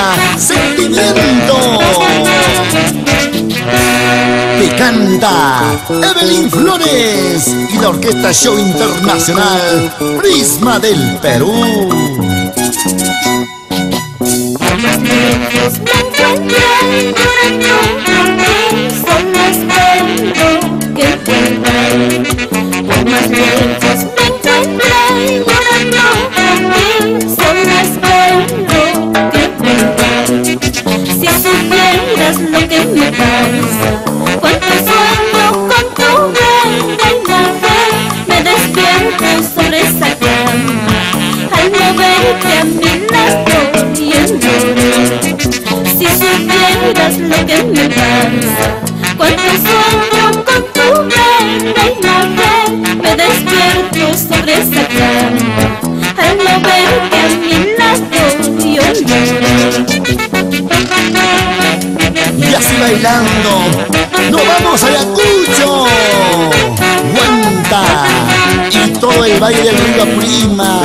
banda Sentimiento. Te canta Evelyn Flores y la Orquesta Show Internacional Prisma del Perú. Si supieras lo que me pasa, cuánto sueño con tu verde fe, me despierto sobre esa cama, al no verte a mi lado y lloro. Si supieras lo que me pasa, cuánto sueño con tu verde fe, me despierto sobre esa cama, al no verte a mi lado y lloro. Y así bailando, nos vamos a Ayacucho, Huanta y todo el Valle del Río Apurima.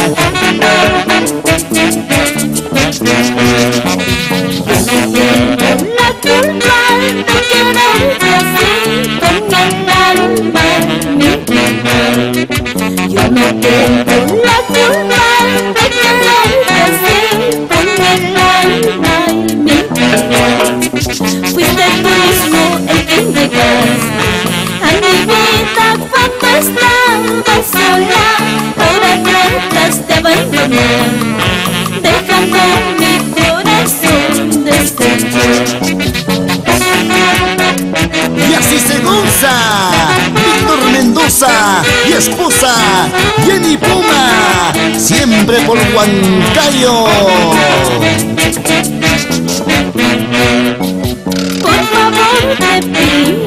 La culpa de quererte así con el alma en mi vida. Yo no tengo la culpa de quererte así con el alma en mi vida. Fuiste tú mismo el que llegaste a mi vida cuando estaba sola. Ahora tratas de abandonar, dejando mi corazón destrozado. Y así se goza Víctor Mendoza y esposa Jenny Puma, siempre por Huancayo. Por favor te pido